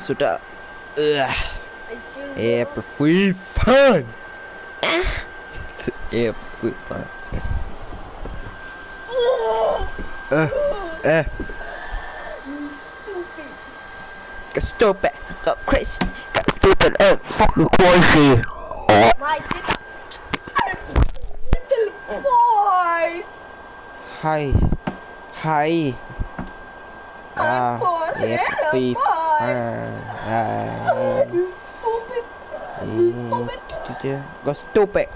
sudah. Free fun. Free fun. Got stupid. Got crazy. Got stupid. Fucking crazy. My little boys. Hi. Free fun. Stupid. Got stupid.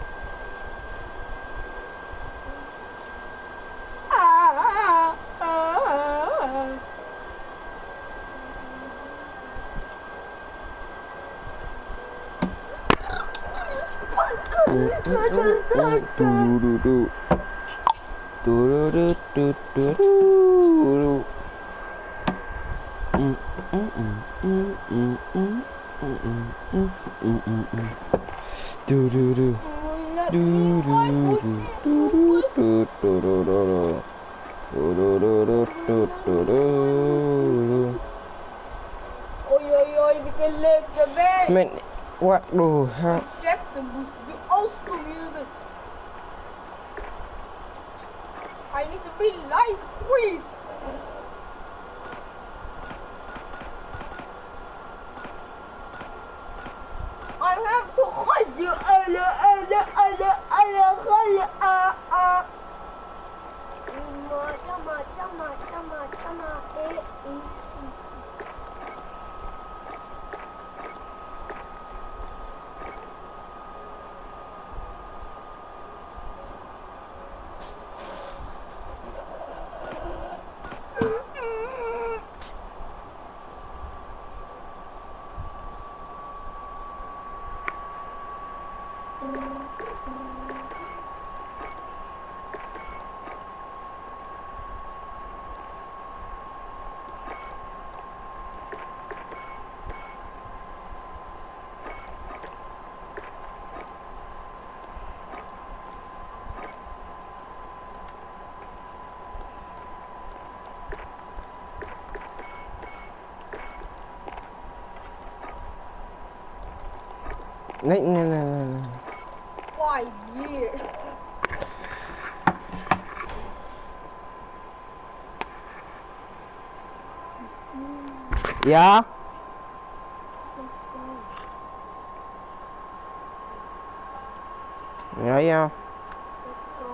Oi, vilken lägga Men what the hell? Käften Buster, du är asdum i huvudet. I need to be light, skit. I have to hide you, Nej. 5 years. Ja. Ja. Let's go.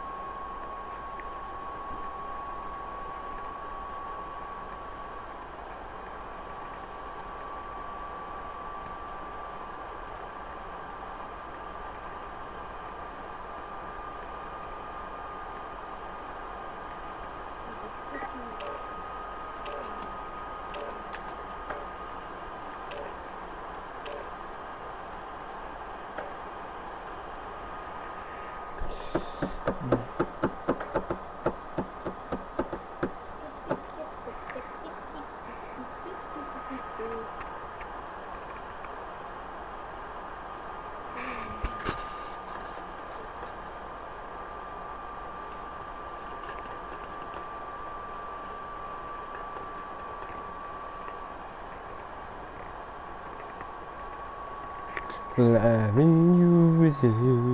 Loving you is I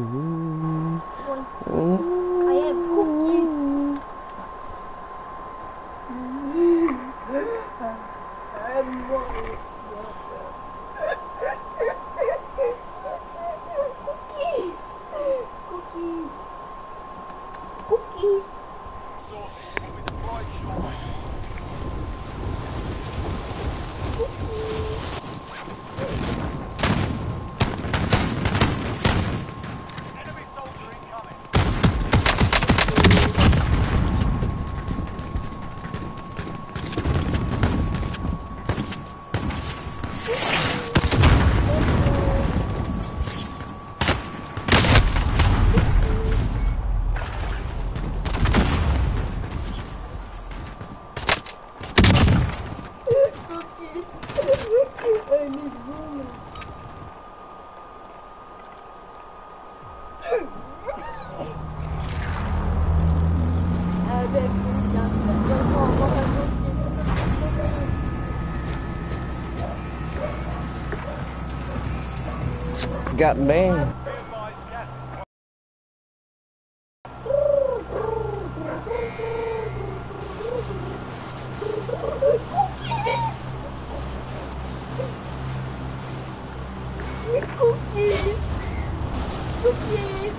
have cookies. Cookies. I need room. God damn. Cookies! Cookies!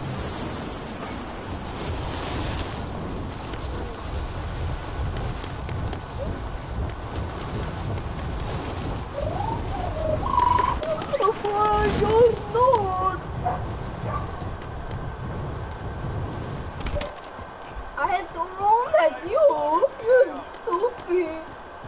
Oh, you're not! I had to run at you! You stupid!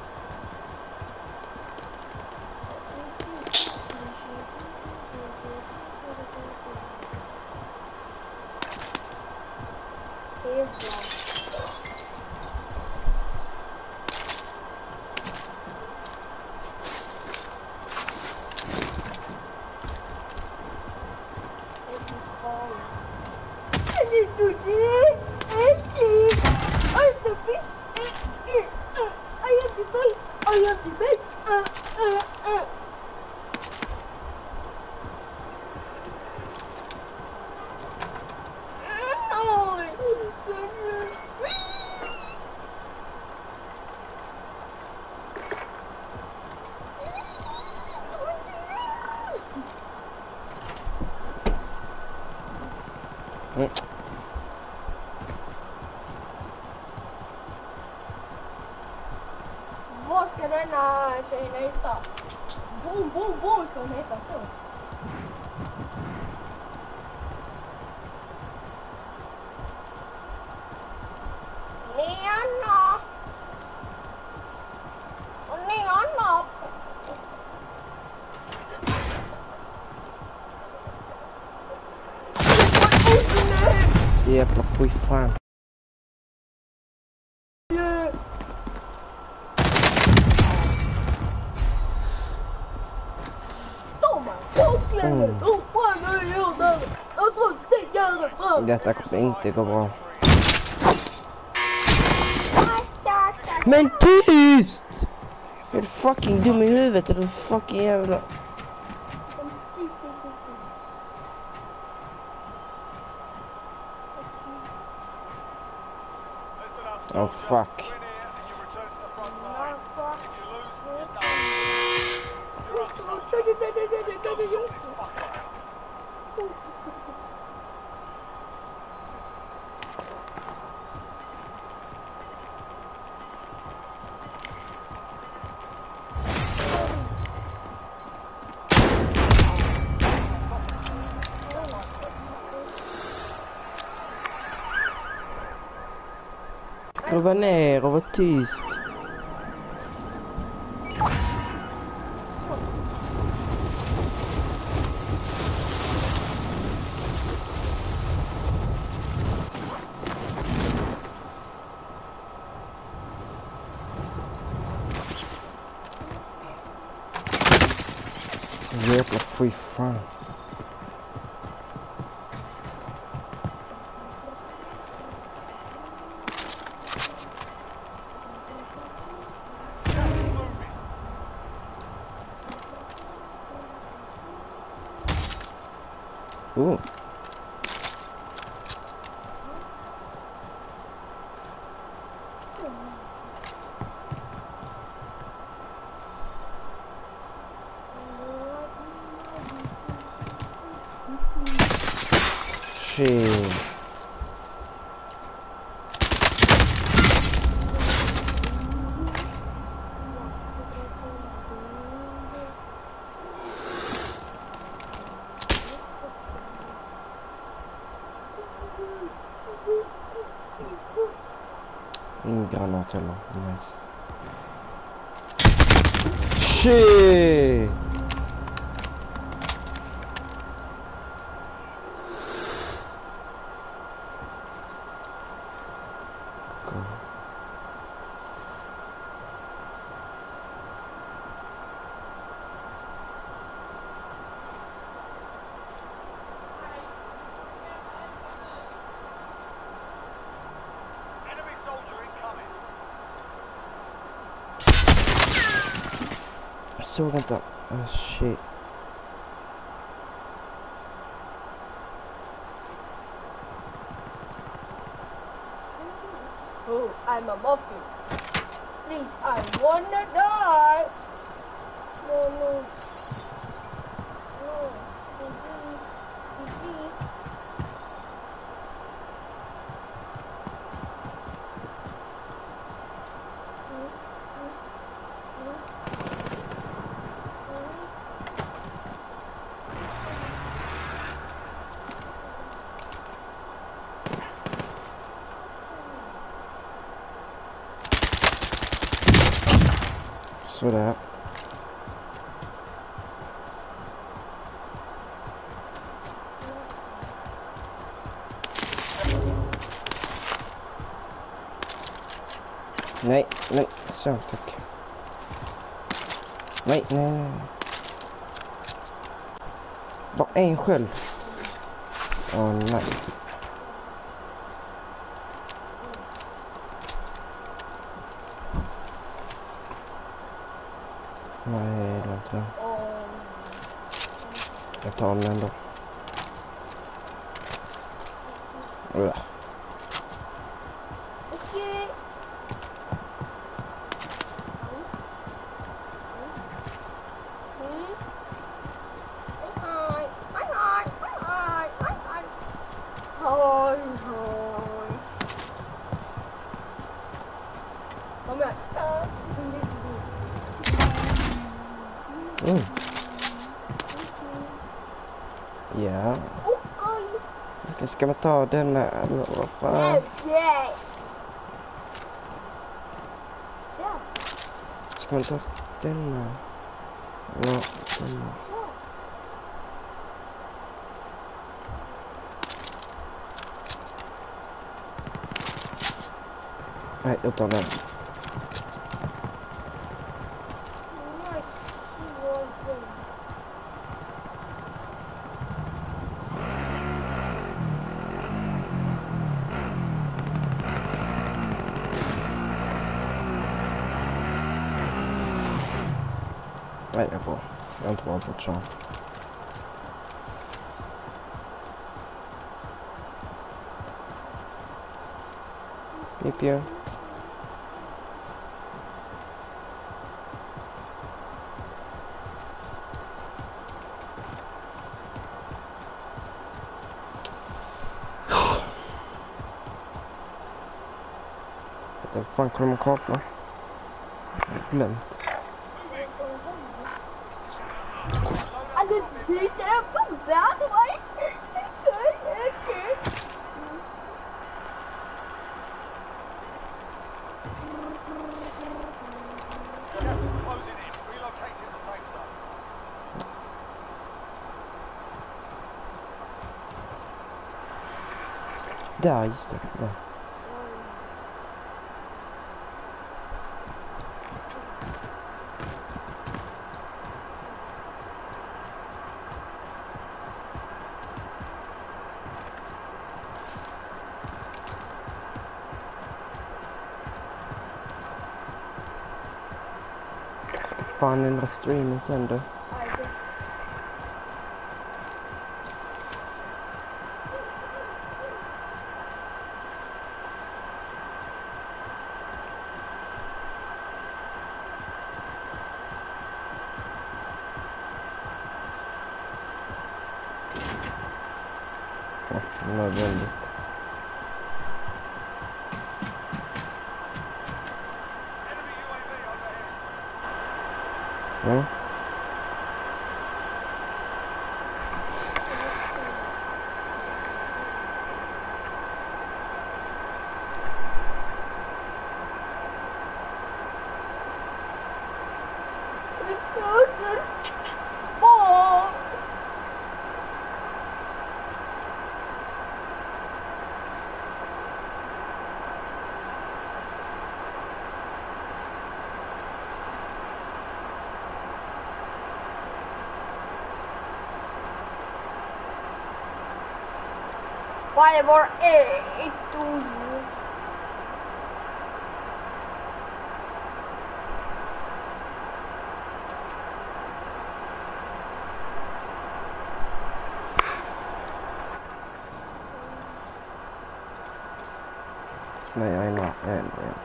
Vad ska den här tjejen heta? Boom ska hon heta så. Neanna! Och Neanna! Jävla skitfan. Detta kommer inte gå bra. Men tyst! Är du fucking dum i huvudet eller fucking jävla... Oh fuck. Skruva ner och var tyst. Jävla fy fan. Ooh. Shit. Granat eller nice. Shit. Go. Jag såg inte. Oh shit. Oh, I'm a muffin. Please, I wanna die. No, no. No. Sådär. Nej, men så tack. Nej, nej, nej. Bara en själv. Åh nej. Nej, jag gillar inte den. Jag tar den ändå. Okej. Ja. Ska man ta denna eller vad fan? Ska man ta denna? Ja, denna. Nej, jag tar den. Nej, jag är bra. Jag är inte bra på ett sånt. Pippi. Vad fan kommer man kapla? Jag har glömt. Där, just det. Där. Fan, ändra streamen sen då. Ja, nödvändigt. Ja. Whatever it to you. Nej, jag är ändå igen.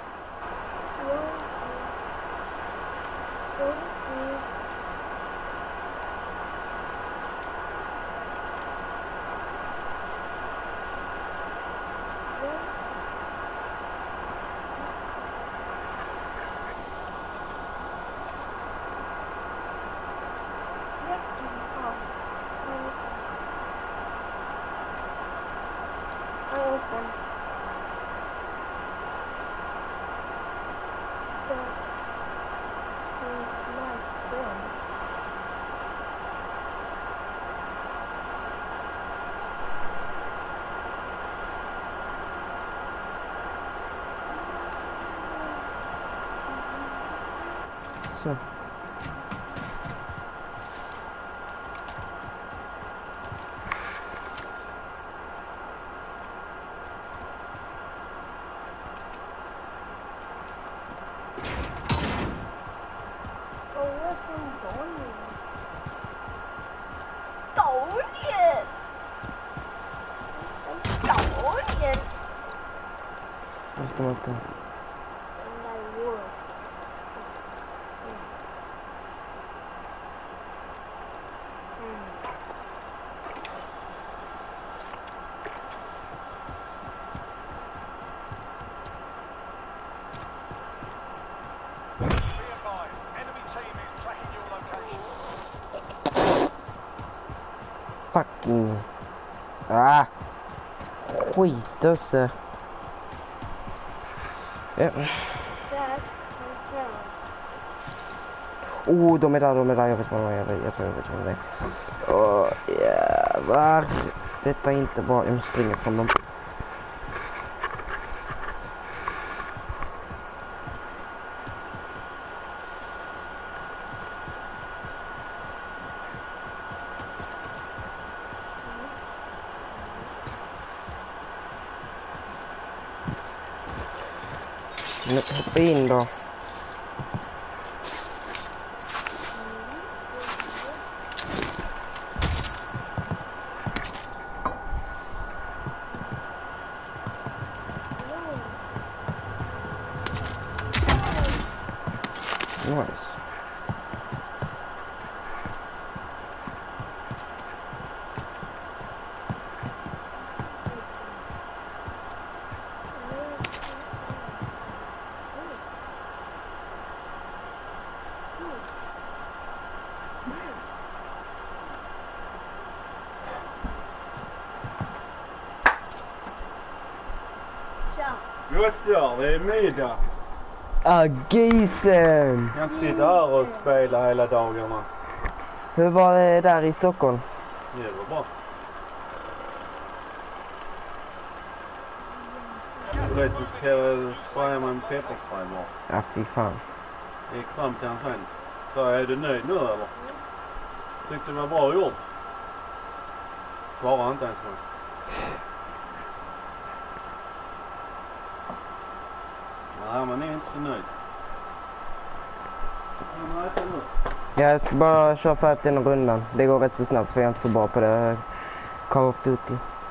Så. Vad ska man inte? Fucking... Ah! Skit alltså. Ja. Oh, de är där. Jag vet vad de är. Jag tror jag vet vad det är. Åh, jävlar. Detta är inte bra. Jag springer från dem. Hoppa in då. Nice. Gossar, det är middag. Gisen! Jag kan inte sitta här och spela hela dagarna. Hur var det där i Stockholm? Det var bra. Du vet, så ska jag spraya med en pepparspray bara. Ja, fy fan. Jag gick fram till han sen. Så är du nöjd nu eller? Tyckte det var bra gjort. Svarade inte ens mig. Nej, man är inte så nöjd. Jag ska bara köra färdigt den rundan. Det går rätt så snabbt för jag är inte så bra på det. Call of Duty.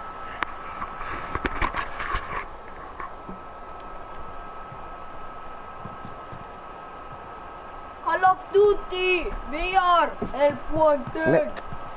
Call of Duty! VR! L1!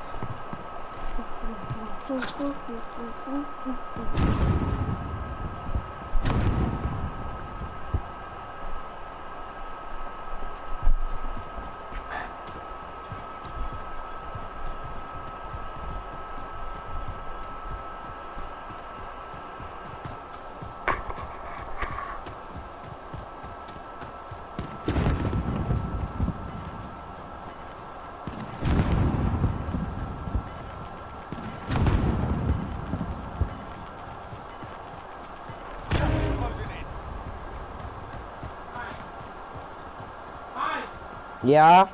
Ja.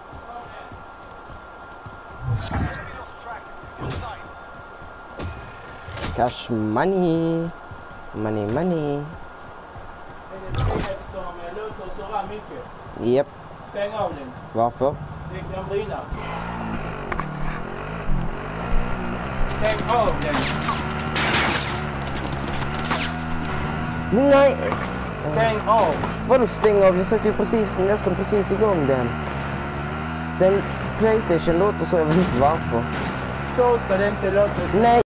Cash money. Money. Japp. Stäng av den. Varför? Det kan brinna. Stäng av den. Nej! Stäng av! Vadå stäng av? Jag satte ju nästan precis igång den. Den Playstation låter så, jag vet inte varför. Så ska det inte låta. Nej!